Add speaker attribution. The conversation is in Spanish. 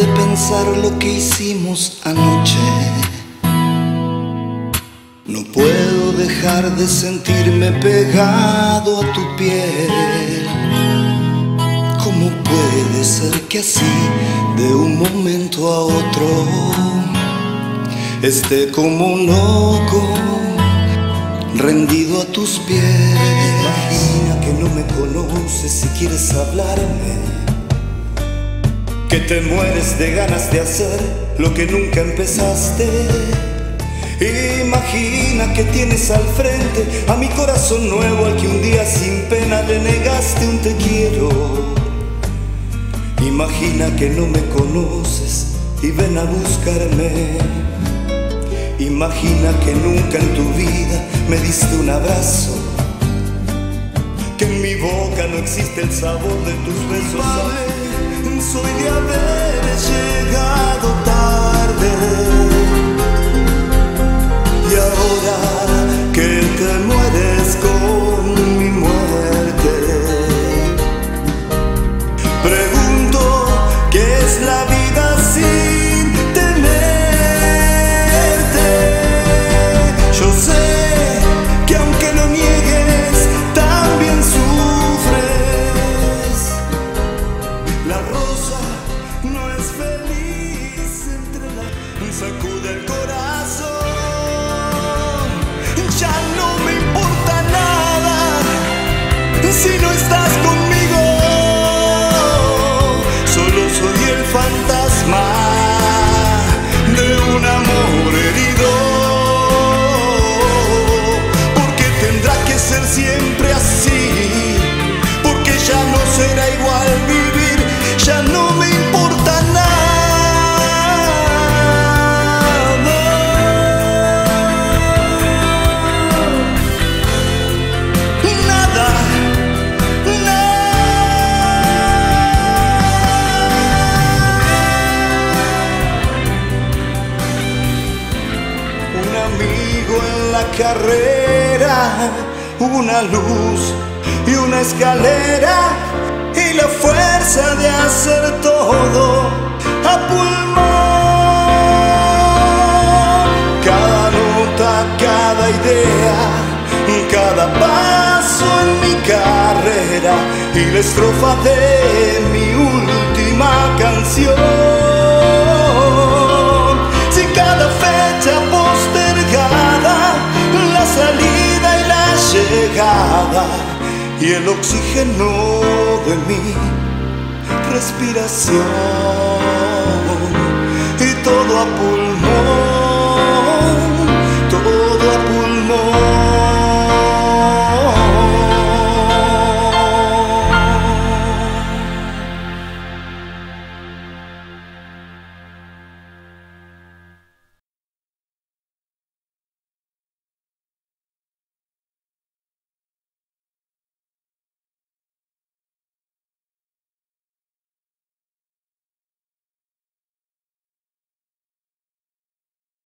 Speaker 1: de pensar lo que hicimos anoche. No puedo dejar de sentirme pegado a tu piel. ¿Cómo puede ser que así, de un momento a otro, esté como un loco, rendido a tus pies? Imagina que no me conoces si quieres hablarme, que te mueres de ganas de hacer lo que nunca empezaste. Imagina que tienes al frente a mi corazón nuevo, al que un día sin pena le negaste un te quiero. Imagina que no me conoces y ven a buscarme. Imagina que nunca en tu vida me diste un abrazo, que en mi boca no existe el sabor de tus besos. Soy de haber llegado tarde, y ahora que te mueres con mi muerte, pregunto qué es la vida sin tenerte. Yo sé que aunque lo niegues, también sufres. La rosa no es feliz entre la sacude el corazón. Ya no me importa nada si no estás conmigo. Solo soy el fantasma de un amor herido, porque tendrá que ser siempre así, porque ya no será igual vivir. Ya no me importa nada. Un amigo en la carrera, una luz y una escalera, y la fuerza de hacer todo a pulmón. Cada nota, cada idea, cada paso en mi carrera, y la estrofa de mi última canción. Si cada fecha postergada, la salida y la llegada, y el oxígeno de mi respiración, y todo a pulmón.